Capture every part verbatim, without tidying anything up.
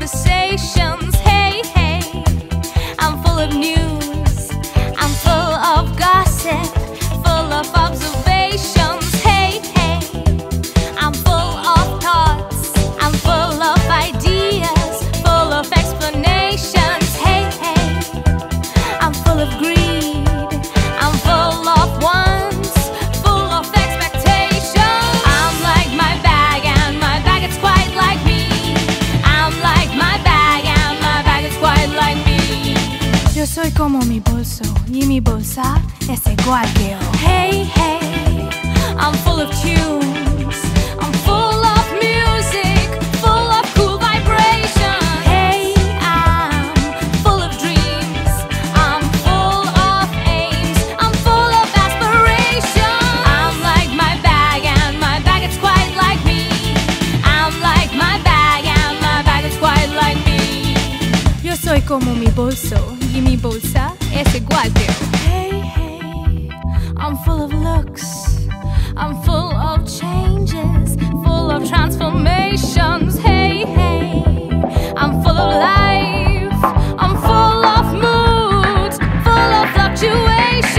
conversations. Hey, hey, I'm full of news, I'm full of gossip, full of observations. Hey, hey, I'm full of thoughts, I'm full of ideas, full of explanations. Hey, hey, I'm full of greed, I'm full of wants, full of expectations. I'm like my bag and my bag it's quite like me. I'm like my bag and my bag it's quite like me. Yo soy como mi bolso y mi bolsa es igual que yo. Hey, hey, I'm full of tunes, I'm full of music, full of cool vibrations. Hey, I'm full of dreams, I'm full of aims, I'm full of aspirations. I'm like my bag and my bag it's quite like me. I'm like my bag and my bag it's quite like me. Yo soy como mi bolso y mi bolsa es igual que yo. Hey, hey, I'm full of looks, I'm full of changes, full of transformations. Hey, hey, I'm full of life, I'm full of moods, full of fluctuations.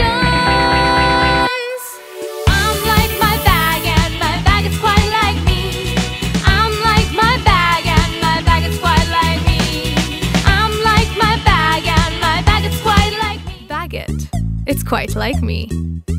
I'm like my bag and my bag it's quite like me. I'm like my bag and my bag it's quite like me. I'm like my bag and my bag it's quite like me. Bag it. It's quite like me.